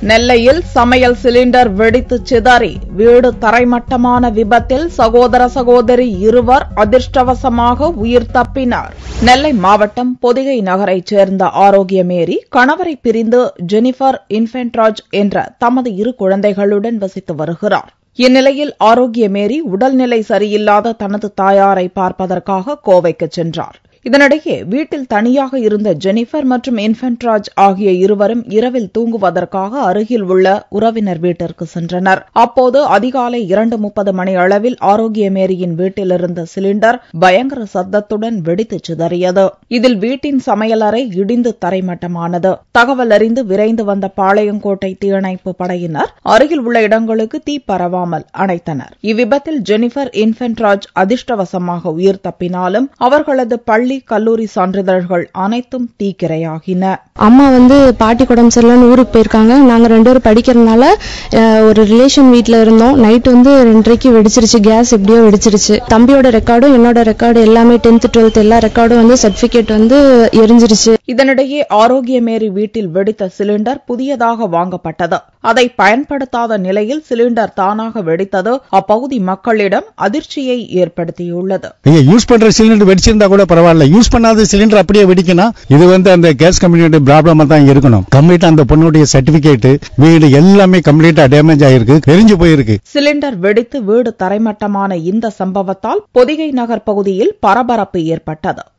நெல்லையில் சமையல் சிலிண்டர் வெடித்து சிதறி வீடு தரைமட்டமான விபத்தில் சகோதர சகோதரி இருவர் அதிர்ஷ்டவசமாக உயிர் தப்பினார். நெல்லை மாவட்டம் பொதிகை நகரைச் சேர்ந்த ஆரோக்கியமேரி கணவரை பிரிந்து ஜெனிபர் இன்ஃபென்ட்ராஜ் என்ற தமது 2 குழந்தைகளுடன் வசித்து வருகிறார். இந்நிலையில் ஆரோக்கியமேரி உடல்நிலை சரியில்லாத தனது தாயாரை பார்ப்பதற்காக கோவைக்கு சென்றார். இதனிடையே வீட்டில் தனியாக இருந்த ஜெனிபர் மற்றும் இன்ஃபென்ட்ராஜ் ஆகிய இருவரும் இரவில் தூங்குவதற்காக அருகில் உள்ள உறவினர் வீட்டிற்கு சென்றனர். அப்போது அதிகாலை 2:30 மணி அளவில் ஆரோக்கியமேரியின் வீட்டிலிருந்த சிலிண்டர் பயங்கர சத்தத்துடன் வெடித்து சிதறியது. இதில் வீட்டின் சமையலறை இடிந்து தரைமட்டமானது. தகவல் அறிந்து விரைந்து வந்த பாளையங்கோட்டை தீயணைப்பு படையினர் அருகில் உள்ள இடங்களுக்கு தீ பரவாமல் அணைத்தனர். இவ்விபத்தில் ஜெனிபர் இன்ஃபென்ட்ராஜ் அதிர்ஷ்டவசமாக உயிர் தப்பினாலும் அவர்களது பள்ளி கல்லூரி சான்றிதழ்கள் அனைத்தும் தீக்கிரையாகின. அம்மா பாட்டி குடம் சரியில்லைன்னு ஊருக்கு போயிருக்காங்க. நாங்க 2 பேரும் படிக்கிறதுனால ஒரு ரிலேஷன் வீட்ல இருந்தோம். நைட் 2:30 வெடிச்சிருச்சு. கேஸ் எப்படியோ வெடிச்சிருச்சு. தம்பியோட ரெக்கார்டும் என்னோட ரெக்கார்டு எல்லாமே 10th 12th எல்லா ரெக்கார்டும் சர்டிபிகேட் எரிஞ்சிருச்சு. இதனிடையே ஆரோக்கியமேரி வீட்டில் வெடித்த சிலிண்டர் புதியதாக வாங்கப்பட்டது. அதை பயன்படுத்தாத நிலையில் சிலிண்டர் தானாக வெடித்தது அப்பகுதி மக்களிடம் அதிர்ச்சியை ஏற்படுத்தியுள்ளது. யூஸ் பண்ற சிலிண்டர் வெடிச்சிருந்தா கூட பரவாயில்ல, யூஸ் பண்ணாத சிலிண்டர் அப்படியே வெடிக்கணும். இது அந்த கேஸ் கம்பெனியோட ப்ராப்ளமா தான் இருக்கணும். கம்ப்ளீட்டா அந்த பொண்ணுடைய சர்டிபிகேட் வீடு எல்லாமே கம்ப்ளீட்டா டேமேஜ் ஆயிருக்கு, எரிஞ்சு போயிருக்கு. சிலிண்டர் வெடித்து வீடு தரைமட்டமான இந்த சம்பவத்தால் பொதிகை நகர் பகுதியில் பரபரப்பு ஏற்பட்டது.